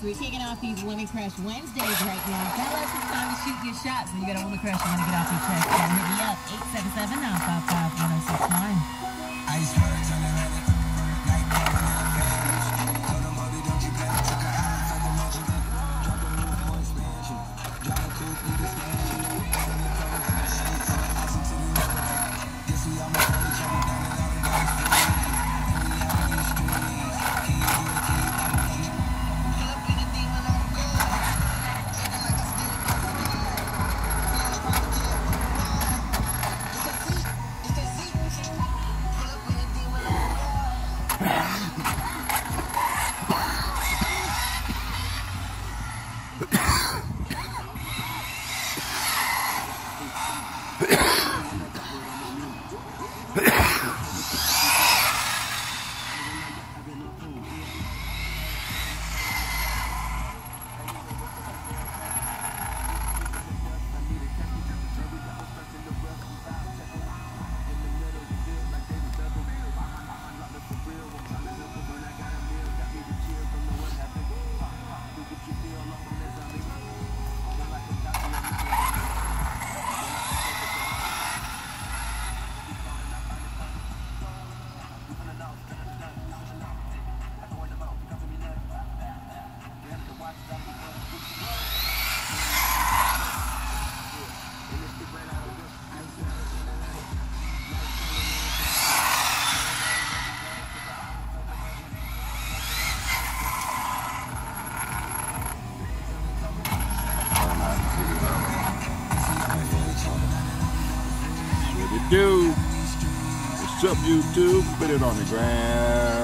We're kicking off these Lemon Crush Wednesdays right now. Fellas, it's time to shoot your shots. And you got a Lemon Crush you want to get off your chest. Hit me up, 877-955-1069. Icebergs on the reddit, like Kevin in a flash. Told them, Obi, don't you play, took her out, fuck the motion. Drop a new voice, man. Drop a coupe, need a stand. Send the cover, icy to the river. Guess we all my friends, trouble down and all the guys free. And we out in these streets. Can you do it, keep on me? Pull up in a demon on the go. Acting like I still got the ball. Fly up on the club on the wall. It's that seat, it's that seat. Pull up in a demon on the go. What it do? What's up, YouTube? Put it on the ground.